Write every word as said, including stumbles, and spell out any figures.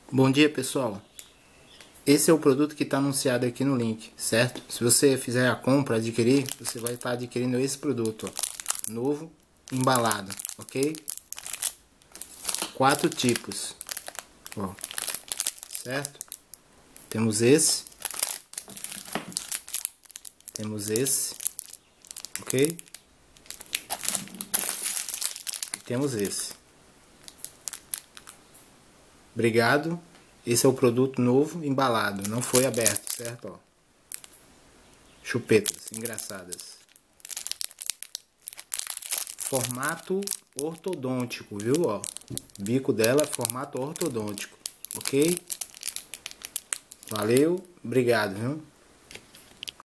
Bom dia, pessoal. Esse é o produto que está anunciado aqui no link, certo? Se você fizer a compra, adquirir, você vai estar adquirindo esse produto, ó, novo, embalado, ok? Quatro tipos, ó, certo? Temos esse, temos esse, ok? E temos esse. Obrigado. Esse é o produto novo, embalado, não foi aberto, certo? Ó. Chupetas engraçadas. Formato ortodôntico, viu? Ó, bico dela, formato ortodôntico, ok? Valeu, obrigado, viu?